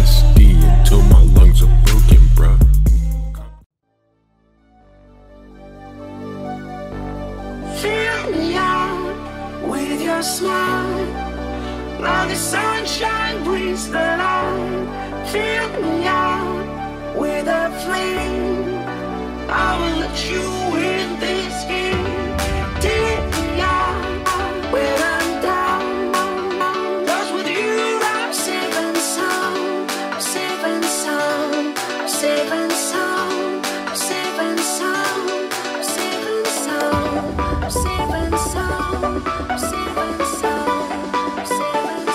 LSD until my lungs are broken, bruh. Fill me out with your smile. Now the sunshine brings the light. Fill me out with a flame. I will let you in this game. Take me out when I'm down. 'Cause with you I'm safe and sound. Safe and sound. Safe and sound. Safe and sound. Safe and sound. Safe and sound. Safe and sound. Safe and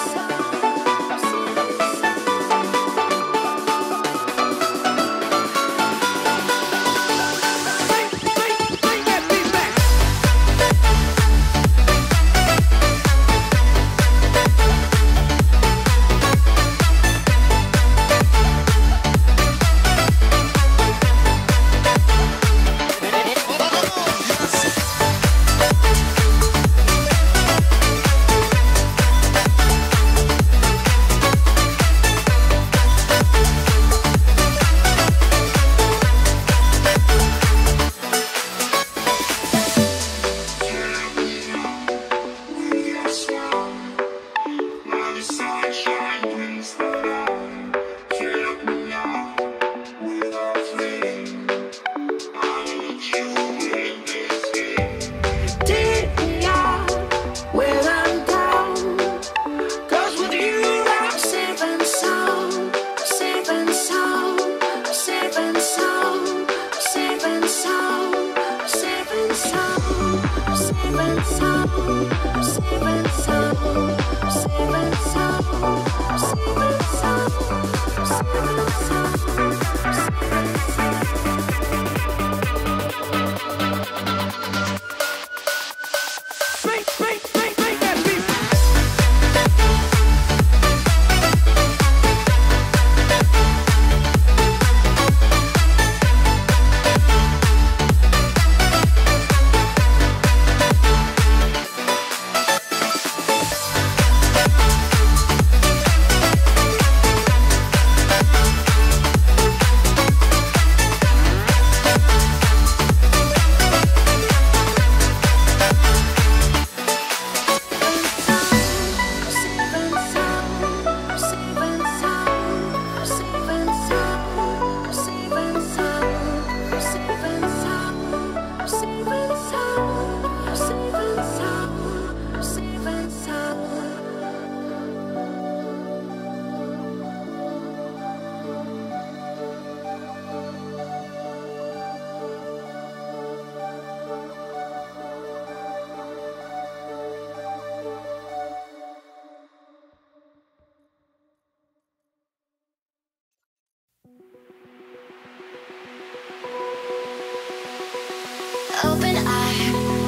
Open eye,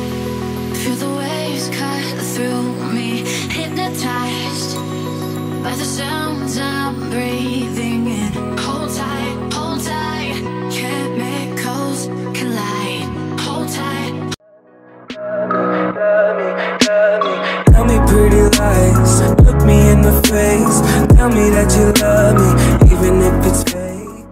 feel the waves cut through me. Hypnotized by the sounds I'm breathing.